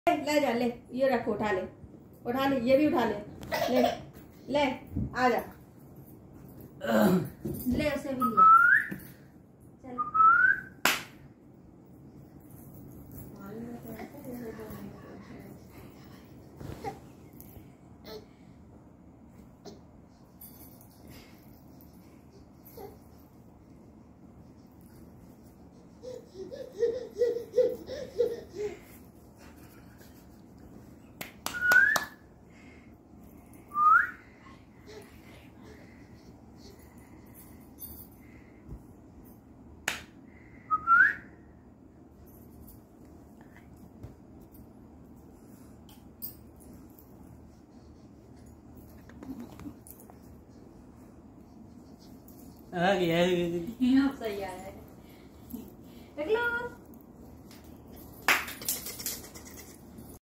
ले जा ले, ये रख, उठा ले, उठा ले, ये भी उठा ले, ले ले, आ जा, ले उसे भी ले, चल। आ गया सही आ रहा है।